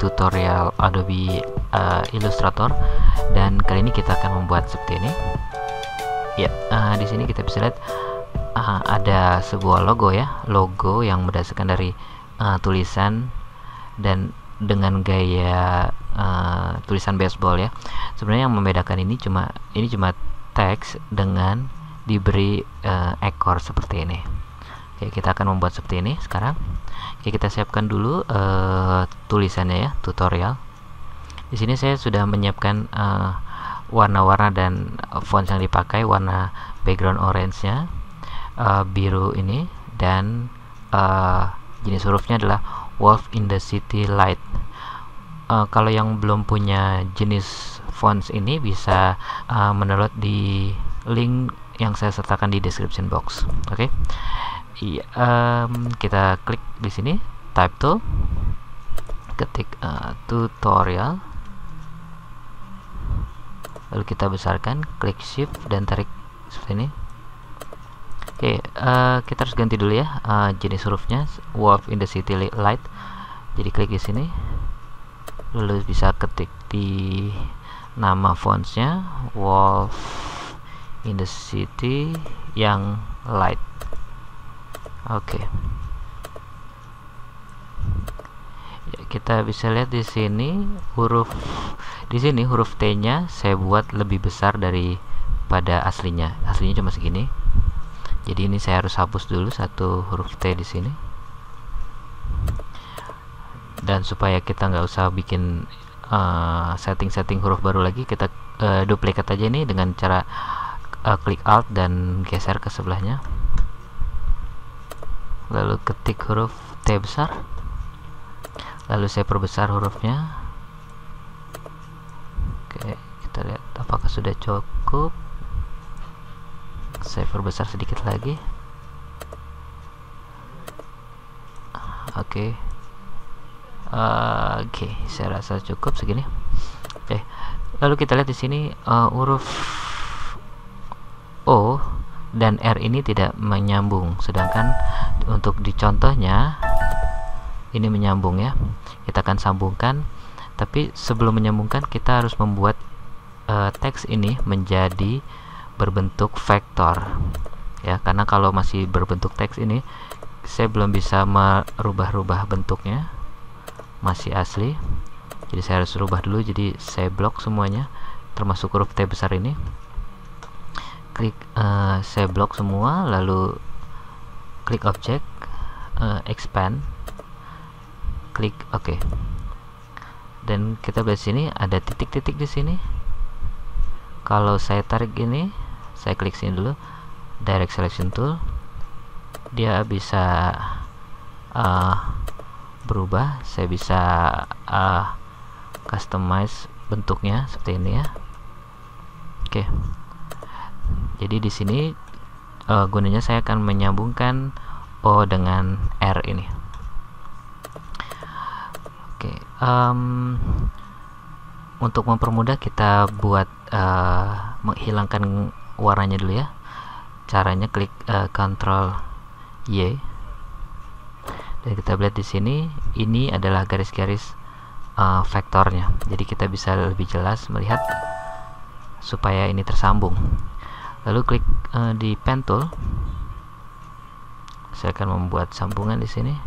tutorial Adobe Illustrator, dan kali ini kita akan membuat seperti ini. Ya, di sini kita bisa lihat ada sebuah logo ya, logo yang berdasarkan dari tulisan dan dengan gaya tulisan baseball ya. Sebenarnya yang membedakan ini cuma teks dengan diberi ekor seperti ini. Oke, kita akan membuat seperti ini sekarang. Oke, kita siapkan dulu tulisannya ya, tutorial. Di sini saya sudah menyiapkan warna-warna dan font yang dipakai, warna background orange-nya, biru ini, dan jenis hurufnya adalah Wolf in the City Light. Kalau yang belum punya jenis fonts ini bisa mendownload di link yang saya sertakan di description box. Oke. Iya, kita klik di sini type tool, ketik tutorial, lalu kita besarkan, klik shift dan tarik seperti ini. Oke, kita harus ganti dulu ya jenis hurufnya, Wolf in the City Light. Jadi klik di sini, lalu bisa ketik di nama fontsnya Wolf in the City yang light. Oke. Ya, kita bisa lihat di sini huruf T-nya saya buat lebih besar daripada aslinya. Aslinya cuma segini. Jadi ini saya harus hapus dulu satu huruf T di sini. Dan supaya kita nggak usah bikin setting huruf baru lagi, kita duplikat aja ini dengan cara klik Alt dan geser ke sebelahnya. Lalu ketik huruf T besar, lalu saya perbesar hurufnya. Oke, kita lihat apakah sudah cukup. Saya perbesar sedikit lagi. Oke, saya rasa cukup segini. Oke, lalu kita lihat di sini huruf O dan R ini tidak menyambung, sedangkan untuk di contohnya ini menyambung ya. Kita akan sambungkan, tapi sebelum menyambungkan kita harus membuat teks ini menjadi berbentuk vektor ya, karena kalau masih berbentuk teks ini saya belum bisa merubah-rubah bentuknya, masih asli. Jadi saya harus rubah dulu, jadi saya blok semuanya termasuk huruf T besar ini. Klik saya blok semua, lalu klik object, expand, klik OK. Dan kita lihat sini ada titik-titik di sini. Kalau saya tarik ini, saya klik sini dulu, direct selection tool, dia bisa berubah. Saya bisa customize bentuknya seperti ini ya. Oke. Jadi di sini gunanya saya akan menyambungkan O dengan R ini. Oke, untuk mempermudah kita buat menghilangkan warnanya dulu ya. Caranya klik Ctrl Y. Dan kita lihat di sini ini adalah garis-garis vektornya. Jadi kita bisa lebih jelas melihat supaya ini tersambung. Lalu klik di pen tool. Saya akan membuat sambungan di sini.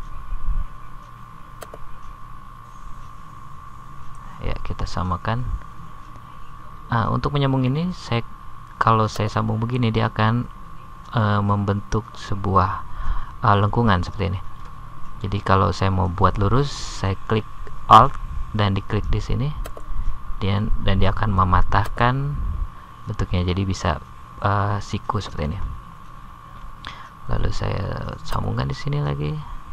Ya, kita samakan. Untuk menyambung ini, kalau saya sambung begini, dia akan membentuk sebuah lengkungan seperti ini. Jadi kalau saya mau buat lurus, saya klik Alt dan diklik di sini, dan dia akan mematahkan bentuknya. Jadi bisa siku seperti ini. Lalu saya sambungkan di sini lagi.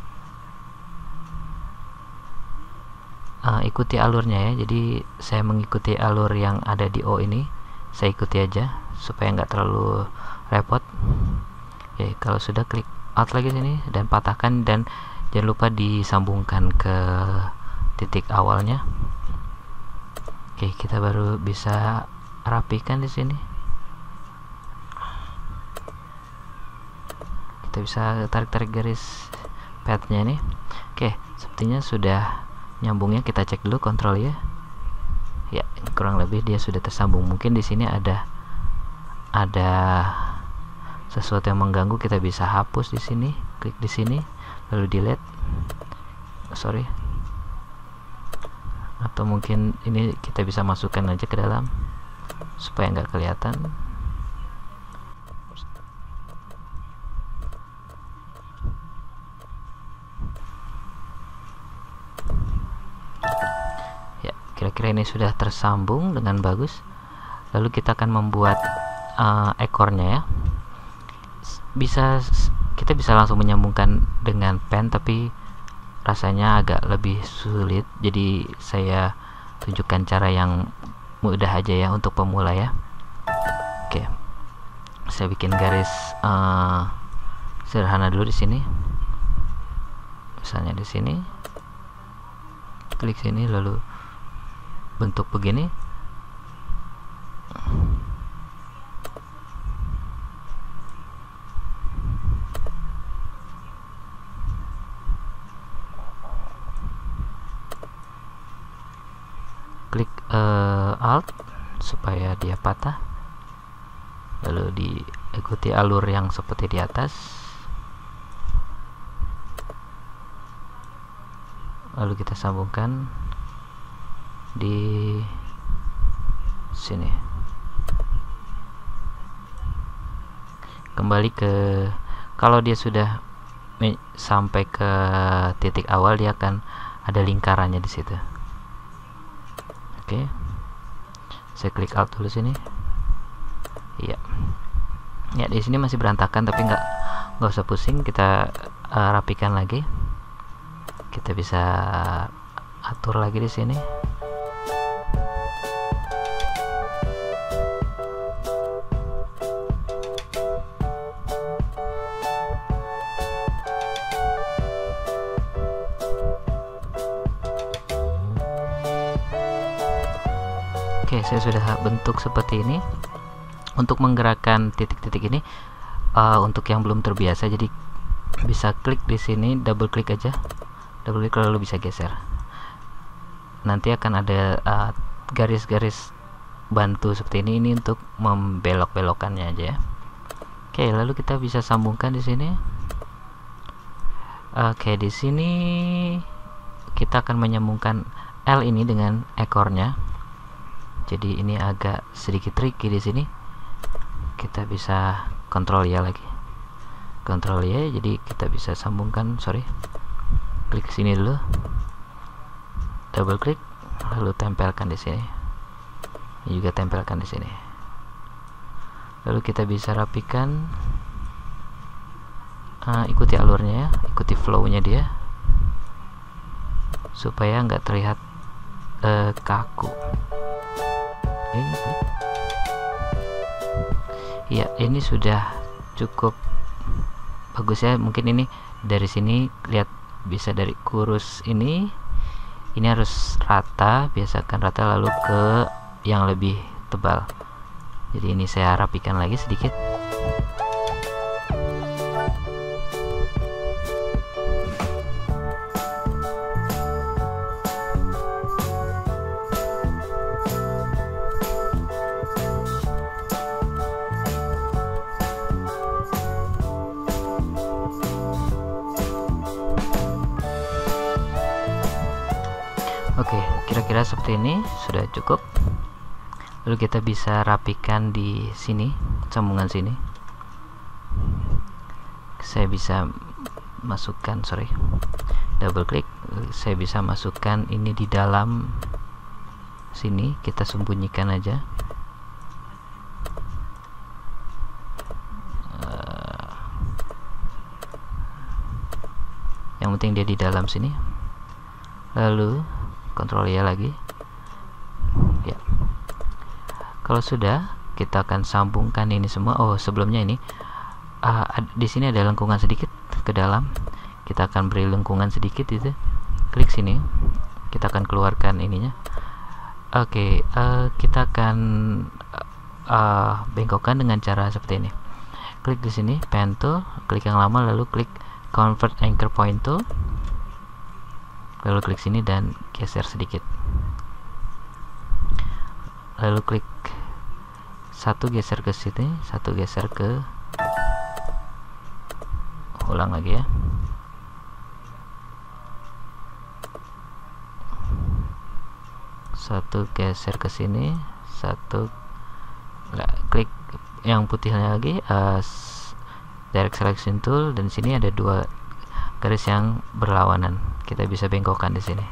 Ikuti alurnya ya. Jadi saya mengikuti alur yang ada di O ini. Saya ikuti aja supaya nggak terlalu repot. Oke, kalau sudah klik Alt lagi sini dan patahkan, dan jangan lupa disambungkan ke titik awalnya. Oke, kita baru bisa rapikan di sini. Kita bisa tarik-tarik garis padnya ini. Oke, sepertinya sudah nyambungnya kita cek dulu kontrol ya. Ya, kurang lebih dia sudah tersambung. Mungkin di sini ada sesuatu yang mengganggu, kita bisa hapus di sini, klik di sini lalu delete. Sorry. Atau mungkin ini kita bisa masukkan aja ke dalam supaya nggak kelihatan. Ya, kira-kira ini sudah tersambung dengan bagus. Lalu kita akan membuat ekornya ya. Kita bisa langsung menyambungkan dengan pen, tapi rasanya agak lebih sulit, jadi saya tunjukkan cara yang mudah aja ya untuk pemula ya. Oke, saya bikin garis sederhana dulu di sini. Misalnya di sini, klik sini lalu bentuk begini. Klik Alt supaya dia patah, lalu diikuti alur yang seperti di atas, lalu kita sambungkan di sini. Kembali ke, kalau dia sudah sampai ke titik awal, dia akan ada lingkarannya di situ. Oke, saya klik Alt dulu sini. Iya, ya di sini masih berantakan, tapi nggak usah pusing, kita rapikan lagi. Kita bisa atur lagi di sini. Oke, saya sudah bentuk seperti ini. Untuk menggerakkan titik-titik ini, untuk yang belum terbiasa, jadi bisa klik di sini, double klik aja, double klik lalu bisa geser. Nanti akan ada garis-garis bantu seperti ini untuk membelok-belokannya aja ya. Oke, lalu kita bisa sambungkan di sini. Oke, di sini kita akan menyambungkan L ini dengan ekornya. Jadi ini agak sedikit tricky di sini. Kita bisa kontrol ya lagi. Kontrol ya, jadi kita bisa sambungkan, klik sini dulu. Double klik lalu tempelkan di sini. Ini juga tempelkan di sini. Lalu kita bisa rapikan, ikuti alurnya ya, ikuti flow-nya dia supaya nggak terlihat kaku. Ya, ini sudah cukup bagus ya. Mungkin ini dari sini lihat, bisa dari kurus ini harus rata, biasakan rata lalu ke yang lebih tebal. Jadi ini saya rapikan lagi sedikit. Oke, kira-kira seperti ini sudah cukup. Lalu kita bisa rapikan di sini, sambungan sini. Saya bisa masukkan, double klik, saya bisa masukkan ini di dalam sini, kita sembunyikan aja. Yang penting dia di dalam sini. Lalu kontrol ya lagi ya. Kalau sudah, kita akan sambungkan ini semua. Oh, sebelumnya ini di sini ada lengkungan sedikit ke dalam, kita akan beri lengkungan sedikit itu. Klik sini, kita akan keluarkan ininya. Oke, kita akan bengkokkan dengan cara seperti ini. Klik di sini, pen tool, klik yang lama lalu klik convert anchor point tool. lalu klik sini dan geser sedikit, lalu klik satu, geser ke sini, satu geser ke, ulang lagi ya, satu geser ke sini, satu klik yang putihnya lagi, direct selection tool, dan sini ada dua garis yang berlawanan, kita bisa bengkokkan di sini.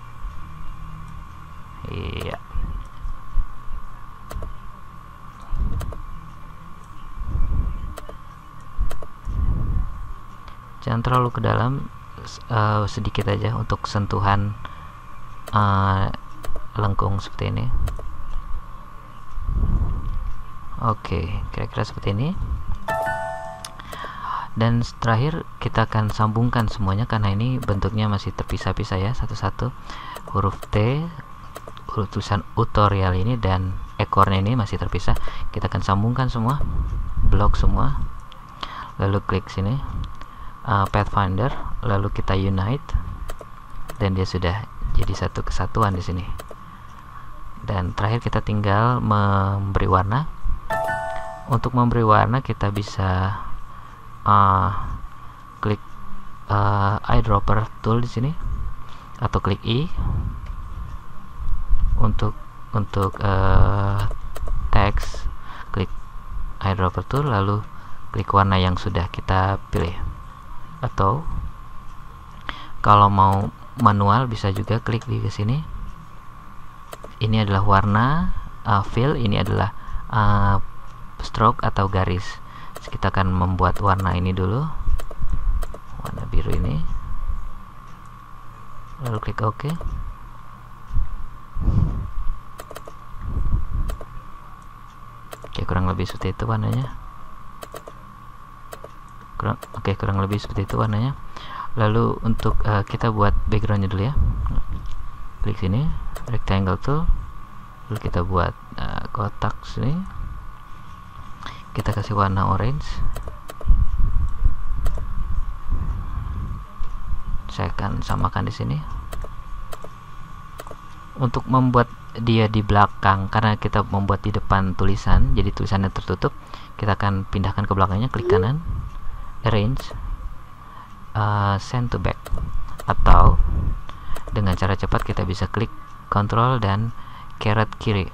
Iya, jangan terlalu ke dalam, sedikit aja untuk sentuhan lengkung seperti ini. Oke, kira-kira seperti ini. Dan terakhir kita akan sambungkan semuanya karena ini bentuknya masih terpisah-pisah ya, satu-satu. Huruf T, huruf tulisan tutorial ini dan ekornya ini masih terpisah. Kita akan sambungkan semua, blok semua, lalu klik sini, Pathfinder, lalu kita unite, dan dia sudah jadi satu kesatuan di sini. Dan terakhir kita tinggal memberi warna. Untuk memberi warna kita bisa klik eyedropper tool di sini atau klik I untuk teks, klik eyedropper tool lalu klik warna yang sudah kita pilih, atau kalau mau manual bisa juga klik di sini. Ini adalah warna fill, ini adalah stroke atau garis. Kita akan membuat warna ini dulu, warna biru ini, lalu klik OK. Oke, kurang lebih seperti itu warnanya. Kurang lebih seperti itu warnanya. Lalu untuk kita buat backgroundnya dulu ya, klik sini, rectangle tool, lalu kita buat kotak sini, kita kasih warna orange. Saya akan samakan di sini. Untuk membuat dia di belakang, karena kita membuat di depan tulisan, jadi tulisannya tertutup, kita akan pindahkan ke belakangnya, klik kanan, arrange, send to back, atau dengan cara cepat kita bisa klik Ctrl dan caret kiri.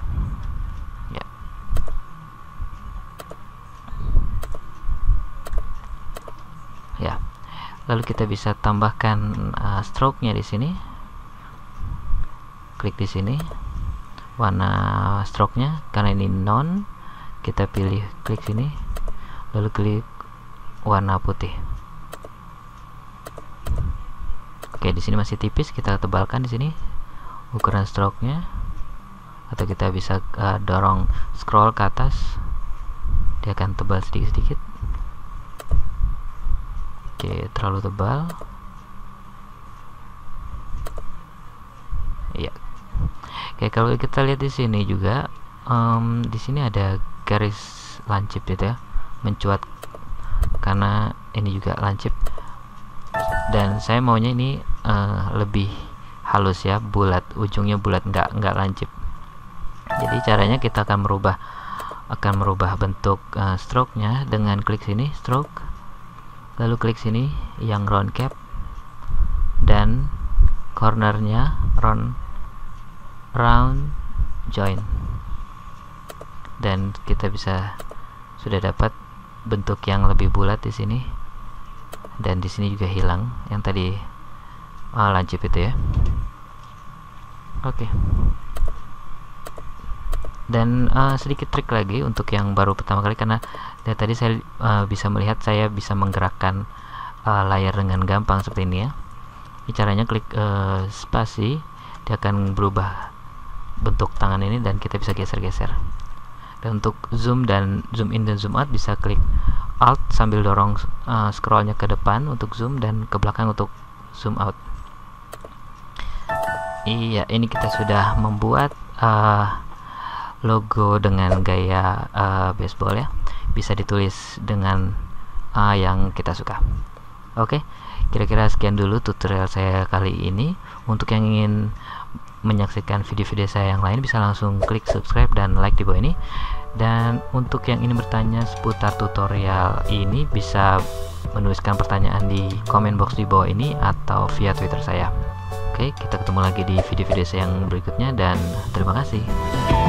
Ya, lalu kita bisa tambahkan stroke-nya di sini. Klik di sini, warna stroke-nya, karena ini non, kita pilih klik sini, lalu klik warna putih. Oke, di sini masih tipis, kita tebalkan di sini ukuran stroke-nya, atau kita bisa dorong scroll ke atas, dia akan tebal sedikit-sedikit. Oke, terlalu tebal. Iya. Oke, kalau kita lihat di sini juga, di sini ada garis lancip gitu ya, mencuat, karena ini juga lancip. Dan saya maunya ini lebih halus ya, bulat, ujungnya bulat, nggak lancip. Jadi caranya kita akan merubah bentuk stroke-nya dengan klik sini, stroke, lalu klik sini yang round cap, dan cornernya round join, dan kita sudah dapat bentuk yang lebih bulat di sini, dan di sini juga hilang yang tadi lancip itu ya. Oke. Dan sedikit trik lagi untuk yang baru pertama kali, karena dari tadi saya bisa melihat saya bisa menggerakkan layar dengan gampang seperti ini ya. Ini caranya klik spasi, dia akan berubah bentuk tangan ini dan kita bisa geser-geser. Dan untuk zoom in dan zoom out bisa klik alt sambil dorong scrollnya ke depan untuk zoom dan ke belakang untuk zoom out. Iya, ini kita sudah membuat logo dengan gaya baseball ya, bisa ditulis dengan yang kita suka. Oke, kira-kira sekian dulu tutorial saya kali ini. Untuk yang ingin menyaksikan video-video saya yang lain bisa langsung klik subscribe dan like di bawah ini. Dan untuk yang ingin bertanya seputar tutorial ini bisa menuliskan pertanyaan di komen box di bawah ini atau via Twitter saya. Oke, kita ketemu lagi di video-video saya yang berikutnya dan terima kasih.